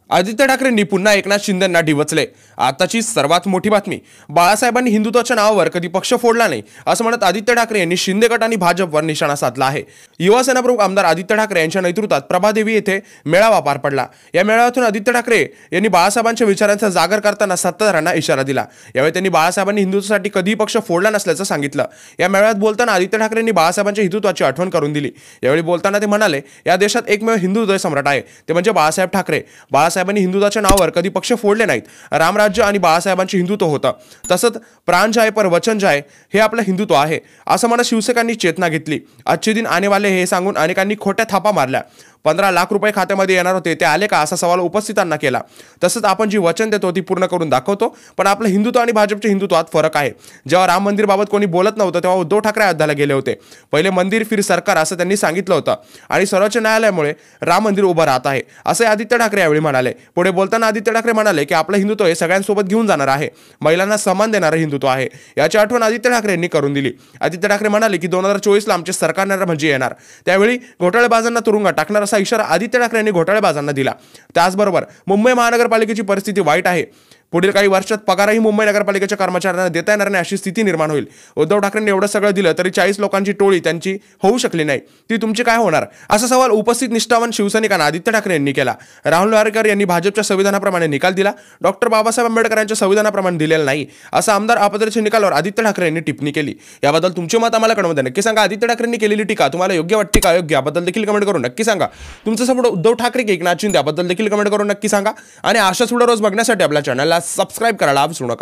आदित्य ठाकरेंनी पुन्हा एकनाथ शिंदेंना डिवचले। आताची सर्वात मोठी बातमी, बाळासाहेबांनी हिंदुत्वाच्या नावावर कधी पक्ष फोडला नाही असं म्हणत आदित्य ठाकरे यांनी शिंदे गट आणि भाजपवर निशाणा साधला आहे। युवा सेना प्रमुख आमदार आदित्य ठाकरे यांच्या नेतृत्वात प्रभादेवी येथे मेळावा पार पडला। या मेळाव्यातून आदित्य ठाकरे यांनी बाळासाहेबांच्या विचारांचा जागर करताना सत्ताधाऱ्यांना इशारा दिला। यावेळी त्यांनी बाळासाहेबांनी हिंदुत्वासाठी कधी पक्ष फोडला नसल्याचं सांगितलं। या मेळाव्यात बोलताना आदित्य ठाकरेंनी बाळासाहेबांच्या हिंदुत्वाची आठवण करून दिली। यावेळी बोलताना ते म्हणाले, या देशात एकमेव हिंदू हृदय सम्राट आहे, ते म्हणजे बाळासाहेब ठाकरे। बाळासाहेबांनी हिंदुत्वाच्या नावावर कधी पक्ष फोडले नाहीत। रामराज्य आणि बाळासाहेबांचे हिंदुत्व होतं, तसंच प्राण जाय पर वचन जाय हे आपलं हिंदुत्व आहे असं म्हणत शिवसैनिकांनी चेतना घेतली। अच्छे दिन आने वाले हे सांगून अनेकांनी खोट्या थापा मारल्या। 15 लाख रुपये खात्यामध्ये येणार होते, ते आले का असा सवाल उपस्थितांना केला। तसंच आपण जी वचन देतो ती पूर्ण करून दाखवतो, पण आपलं हिंदुत्व आणि भाजपच्या हिंदुत्वात फरक आहे। जेव्हा राम मंदिर बाबत कोणी बोलत नव्हतं तेव्हा उद्धव ठाकरे अयोध्येला गेले होते। पहिले मंदिर फिर सरकार असं त्यांनी सांगितलं होतं आणि सर्वोच्च न्यायालयामुळे राम मंदिर उभं राहत आहे असे आदित्य ठाकरे यावेळी म्हणाले। पुढे बोलताना आदित्य ठाकरे म्हणाले की आपलं हिंदुत्व हे सगळ्यांसोबत घेऊन जाणार आहे, महिलांना सन्मान देणारं हिंदुत्व आहे, याची आठवण आदित्य ठाकरे यांनी करून दिली। आदित्य ठाकरे म्हणाले की 2024 ला आमचे सरकार म्हणजे येणार, त्यावेळी घोटाळेबाजांना तुरुंगात टाकणार असा इशारा आदित्य ठाकरे यांनी घोटाळेबाजांना दिला। त्याचबरोबर मुंबई महानगरपालिकेची परिस्थिती वाईट आहे, पुढील काही वर्षात पगारही मुंबई नगरपालिकेच्या कर्मचाऱ्यांना देता येणार नाही अशी स्थिती निर्माण होईल। उद्धव ठाकरेंनी एवढं सगळं दिलं तरी 40 लोकांची टोळी त्यांची होऊ शकली नाही, ती तुमची काय होणार असा सवाल उपस्थित निष्ठावान शिवसैनिकांना आदित्य ठाकरे यांनी केला। राहुल नार्वेकर यांनी भाजपच्या संविधानाप्रमाणे निकाल दिला, डॉक्टर बाबासाहेब आंबेडकर यांच्या संविधानाप्रमाणे दिलेला नाही असं आमदार आपत्तीच्या निकालावर आदित्य ठाकरे यांनी टिप्पणी केली। याबद्दल तुमचे मत आम्हाला कळवून द्या, नक्की सांगा। आदित्य ठाकरेंनी केलेली टीका तुम्हाला योग्य वाटते का अयोग्य याबद्दल देखील कमेंट करून नक्की सांगा। तुमचं सपोर्ट उद्धव ठाकरे की एकनाथ शिंदे याबद्दल देखील कमेंट करून नक्की सांगा आणि अशाच व्हिडिओ रोज बघण्यासाठी आपल्या चॅनलला सबस्क्राइब करायला विसरू नका।